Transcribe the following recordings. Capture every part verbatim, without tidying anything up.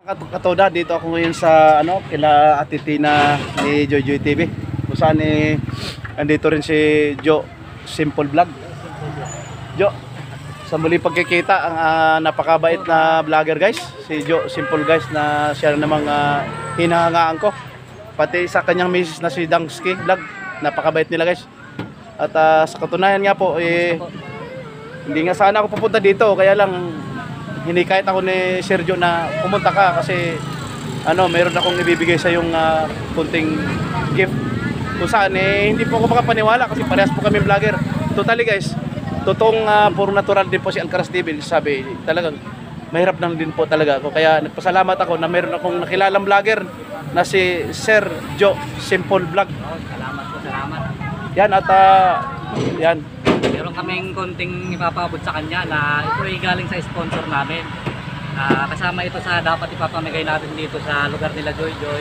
Katoda, dito ako ngayon sa ano, kila Ate Tina ni Joy Joy T V. Kung saan eh, andito rin si Jo Simple Vlog. Jo, sa muli pagkikita ang uh, napakabait na vlogger guys, si Jo Simple guys, na siya namang uh, hinahangaan ko. Pati sa kanyang misis na si Dangsky Vlog, napakabait nila guys. At uh, sa katunayan nga po, eh, hindi nga sana ako pupunta dito, kaya lang hinikayat ako ni Sergio na pumunta ka kasi ano, meron akong ibibigay sa yung uh, kunting gift. Kung saan eh, hindi po ako makapaniwala kasi parehas po kami vlogger. Totally guys, totoong uh, puro natural din po si Alcaraz T V. Sabi, talagang mahirap lang din po talaga ako. Kaya nagpasalamat ako na meron akong nakilalang vlogger na si Sir Jo Simple Vlog. Oh, salamat po, salamat. Yan at uh, yan. Meron kaming konting ipapabot sa kanya na ito ay galing sa sponsor namin. Uh, kasama ito sa dapat ipapamigay natin dito sa lugar nila Joy Joy.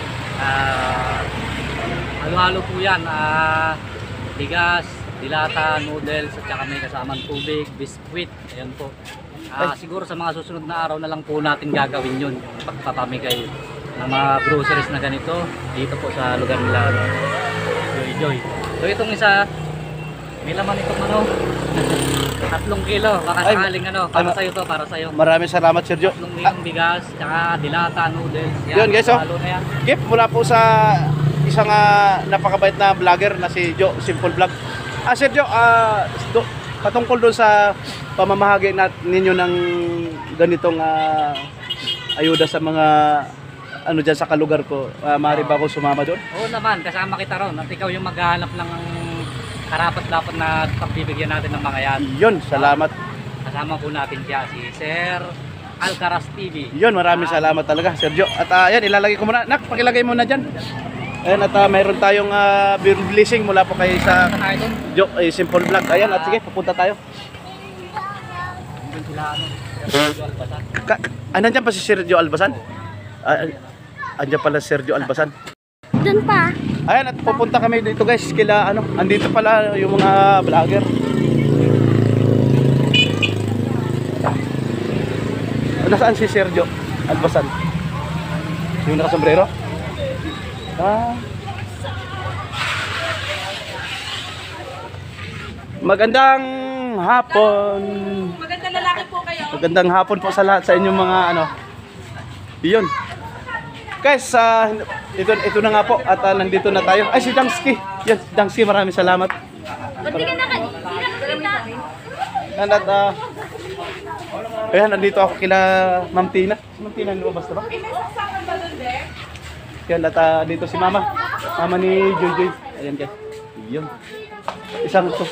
Uh, halo-halo po yan. Uh, bigas, dilata, noodles, at saka may kasamang tubig, biskwit. Ayan po. Uh, siguro sa mga susunod na araw na lang po natin gagawin yun. Yung pagpapamigay ng mga groceries na ganito dito po sa lugar nila Joy Joy. So itong isa, may laman itong ano, tatlong kilo, baka sakaling ano, para sa'yo to, para sa'yo. Maraming salamat Sergio. Tatlong kilong bigas, tsaka dilata, noodles. Yan, yun guys, oh. Yan. Gift mula po sa isang uh, napakabait na vlogger na si Jo Simple Vlog. Ah Sergio, uh, do, patungkol doon sa pamamahagi nat ninyo ng ganitong uh, ayuda sa mga ano dyan sa kalugar ko, uh, maaari ba ako sumama doon? Oo naman, kasama kita ron at ikaw yung maghahanap ng karapat-dapat na pagbibigyan natin ng mga yan. Yun, salamat. Uh, kasama po natin siya, si Sir Alcaraz T V. Yun, maraming uh, salamat talaga Sergio. At uh, yan, ilalagay ko muna. Nak, pakilagay mo na dyan. Ayan, at uh, mayroon tayong uh, blessing mula po kay sa Jo eh, Simple Vlog. Ayan, at sige, pupunta tayo. Andun sila, ano, Sergio Albasan. Ka Andan dyan pa si Sergio Albasan? Uh, Andiyan pala Sergio Albasan. Doon pa. Ayan, at pupunta kami dito guys, kila ano, andito pala yung mga vlogger. Nasaan si Sergio Albasan? Yung nakasombrero? Ah. Magandang hapon. Magandang lalaki po kayo. Magandang hapon po sa lahat sa inyong mga ano. Iyon. Guys, uh, ito, ito na nga po at uh, nandito na tayo. Ay, si Dangsky. Yan, Dangsky, maraming salamat. Hindi ka na nakakita. At, uh, ayan, nandito ako kila Ma'am Tina. Si Ma'am Tina, lumabas na ba? Yan, at uh, dito si Mama. Mama ni Joy Joy. Ayan guys. Iyon. Isang to.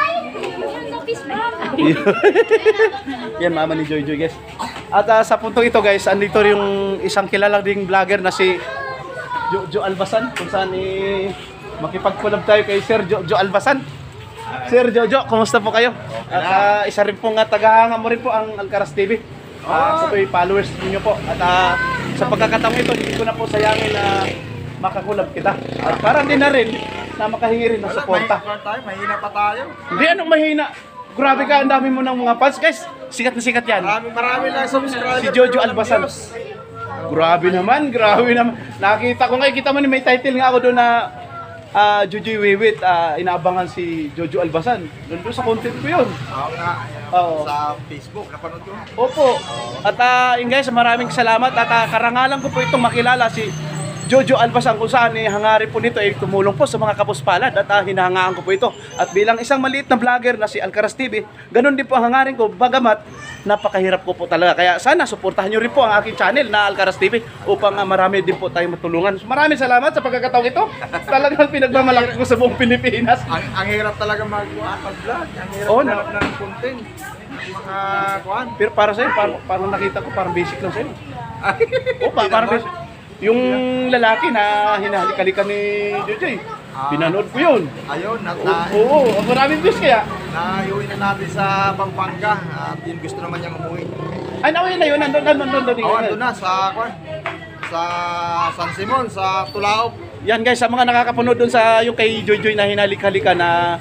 Yan, Mama ni Joy Joy guys. At uh, sa puntong ito guys, andito yung isang kilala ding vlogger na si Jo, Jo Albasan. Kung saan eh, makipag-collab tayo kay Sir Jo, Jo Albasan. Sir Jojo, kumusta po kayo? At uh, isa rin pong uh, tagahanga mo rin po ang Alcaraz T V. Uh, sa tuwing followers niyo po. At uh, sa pagkakataong ito, hindi ko na po sayangin na makakulab kita. At parang din na rin na makahingi rin ng suporta. Mahina pa tayo. Hindi, anong mahina? Grabe ka, ang dami mo ng mga fans. Guys, sikat na sikat yan. Marami marami lang subscriber. Si Jojo Albasan. Grabe naman, grabe naman. Nakita ko ngayon, kita mo ni may title nga ako doon na uh, Jojo Wiwit, uh, inaabangan si Jojo Albasan. Doon doon sa content ko yun. Oo nga. Oo. Sa Facebook, napanood ko. Opo. At uh, yun guys, maraming salamat. At uh, karangalan ko po itong makilala si Jojo Albasan, kung saan eh, hangarin po nito ay eh, tumulong po sa mga kapuspalad at uh, hinahangaan ko po ito. At bilang isang maliit na vlogger na si Alcaraz T V, ganun din po ang hangarin ko, bagamat napakahirap ko po talaga. Kaya sana suportahan nyo rin po ang aking channel na Alcaraz T V upang uh, marami din po tayong matulungan. Maraming salamat sa pagkakataong ito. Talagang pinagmamalaki ko sa buong Pilipinas. Ang, ang hirap talaga mag-vlog. Ang hirap Oo, maghanap ng content. Mga kuhan. Pero para sa'yo, parang, parang nakita ko, parang basic lang sa'yo. O, pa, parang basic. Yung lalaki na hinahalik-halikan ni Jojoy, Ah. pinanood ko yun. Ayun, at Oo, oo, ang maraming views kaya. naiuwi na natin sa Pampanga at yun gusto naman niyang umuwi. Ay, nauwi na yun, nandun, nandun, nandun. Oo, andun na sa kuhan. Sa San Simon, sa Tulaog. Yan guys, sa mga nakakapanood dun sa yung kay Jojoy na hinalik-halikan na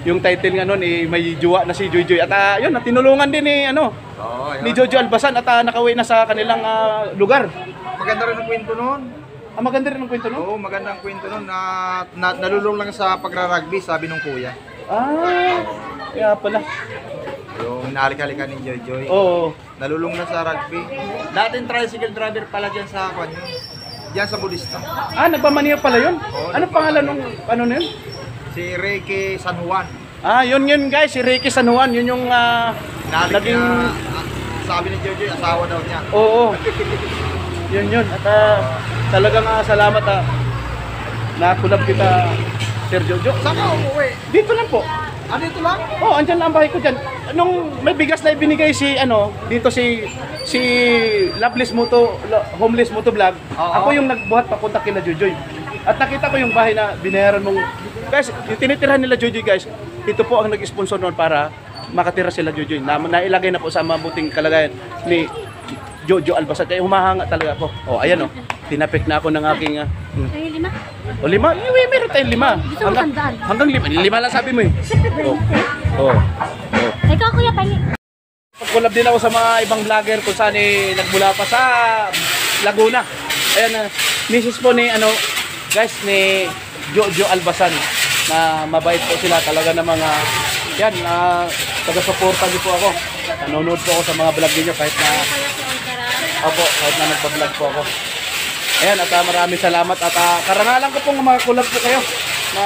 yung title nga nun, eh, may jowa na si Joy Joy. At ah, yun, tinulungan din ni, ano, Oo, ni Jojo Albasan at ah, nakauwi na sa kanilang ah, lugar. Maganda rin ang kwento noon. Ah, maganda rin ang kwento, no? Oo, maganda ang kwento noon. Na, na, nalulong lang sa pagra-rugby, sabi nung kuya. Ah, kaya pala. Yung inalik-alikan ni Joy Joy. Oo. Nalulong na sa rugby. Dating tricycle driver pala dyan sa kwan yun. Dyan sa Budista. Ah, nagpamaniya pala yun? Oo, Ano pangalan nung, ano na yun? Si Ricky San Juan. Ah, yun yun guys, si Ricky San Juan, yun yung ah, Inalik naging... niya, ah, sabi ni Joy Joy, asawa daw niya. Oo. Yun yun. At ah, talagang ah, salamat ah. Nakulab kita, Sir Jojo. Saan ka umuwi? Dito lang po. Ah, dito lang? Oh, andyan lang ang bahay ko dyan. Nung may bigas na ibinigay si ano, dito si si Loveless Moto, Lo- Homeless Moto Vlog. Oo. Ako yung nagbuhat papunta kila Jojoy. At nakita ko yung bahay na binayaran mong guys, yung tinitirhan nila Jojoy guys. Ito po ang nag-sponsor noon para makatira sila Jojoy. Na nailagay na po sa mabuting kalagayan ni Jojo Albasan. Kaya humahanga talaga ako. Oh, ayan oh. Tinapik na ako ng aking uh, hmm. Ay, lima. O lima? Uy, meron tayong lima. Gusto mo Hanggang, tandaan? hanggang lima. Lima lang sabi mo eh. Oh. Oh. Oh. Ikaw, kuya, pahingi. Pag-collab din ako sa mga ibang vlogger kung saan eh, nagmula pa sa Laguna. Ayan, uh, misis po ni ano, guys, ni Jojo Albasan na mabait po sila talaga ng mga yan, uh, taga-suporta niyo po ako. Nanonood po ako sa mga vlog niyo kahit na opo, kahit na nagpa-vlog po ako. Ayan, at uh, maraming salamat at uh, karangalan ko pong makakulab po kayo na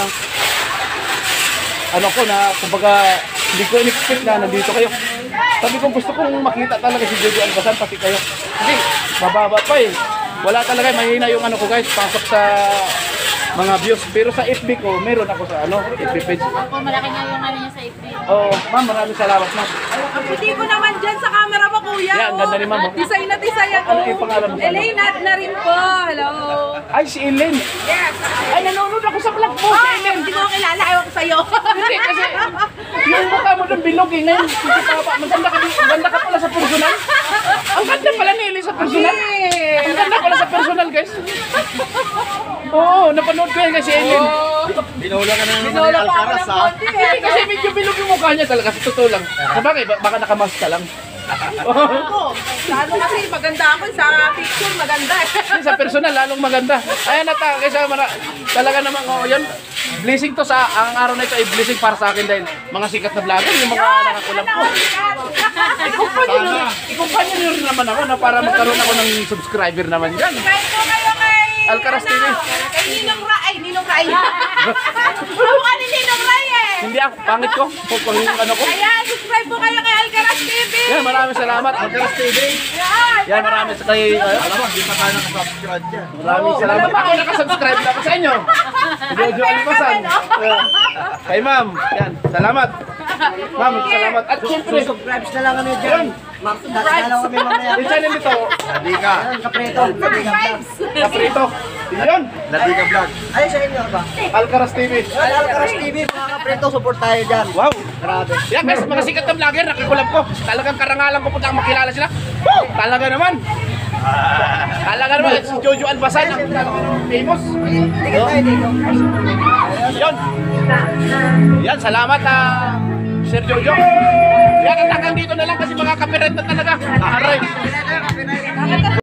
ano ko na kumbaga hindi ko in-expect na nandito kayo. Sabi ko gusto kong makita talaga si Jojo Albasan pati kayo. Kasi bababa pa eh. Wala talaga, mahina yung ano ko guys, pasok sa mga views. Pero sa F B ko, meron ako sa ano, F B page. Ako, malaki nga yung ano niya sa April. Oo, ma'am, maraming salamat ma'am. Ang puti ko naman dyan sa camera mo, kuya. Yeah, ang ganda ni ma'am. Design na design ako. Ano yung pangalan mo? Elena na rin po. Hello. Ay, si Ellen. Yes. Ay, nanonood ako sa vlog mo. Oh, hindi ko kilala. Ayaw ko sa'yo. Hindi, kasi yung mukha mo doon bilog eh. Ngayon, hindi pa pa. Maganda ka, maganda ka pala sa personal. Ang ganda pala ni Ellen sa personal. Ang ganda pala sa personal, guys. Oo, napanood ko yan kasi Ellen. Binula ka na naman ni Sinolo pa ako Alcaraz ng ha. konti Hindi, eh. kasi medyo bilog yung mukha niya talaga. Sa totoo lang. Sabagay, ba- baka nakamask ka lang. Ako, sa ano kasi maganda ako sa picture, maganda. Kasi sa personal, lalong maganda. Ayan na ta, kaysa mara, talaga naman, oh, yun. Blessing to sa, ang araw na ito ay blessing para sa akin dahil mga sikat na vlogger, yung mga nakakulab ko. Ikumpanya nyo, ikumpanya nyo rin naman ako na para magkaroon ako ng subscriber naman dyan. Subscribe po kayo kay Alcaraz T V. Kay Ninong Ray. Ay, Ninong Ray. Mukha ni Ninong Ray eh. Hindi ako, pangit ko. Pag ano ko. Ayan, subscribe po kayo kay Alcaraz T V. Yan, maraming salamat. Alcaraz T V. Yan. Yan, maraming sa kay, uh, Alam mo, hindi pa tayo nakasubscribe dyan. maraming salamat. Ako nakasubscribe na ako sa inyo. Jojo Albasan. Yeah. Kay ma'am. Yan, salamat. Ma'am, salamat. At siyempre, Subscribe na lang kami dyan. Subscribe na lang kami mamaya. yung channel nito, Nadi ka. Kapreto. Kaprito. Yun, Nadi ka vlog. Ay, sa inyo ba? Alcaraz T V. Ay, Alcaraz T V, mga kapreto, support tayo dyan. Wow. Grabe. Yan guys, mga sikat na vlogger, nakikulab ko. Talagang karangalan ko pagka makilala sila. Woo! Talaga naman. Talaga naman, si Jojo Albasan, ang famous. Tingin tayo dito. Yun. Yan, salamat ah, Sir Jojo. Yan, at hanggang dito na lang kasi mga copyright na talaga. Aray. Bakit ka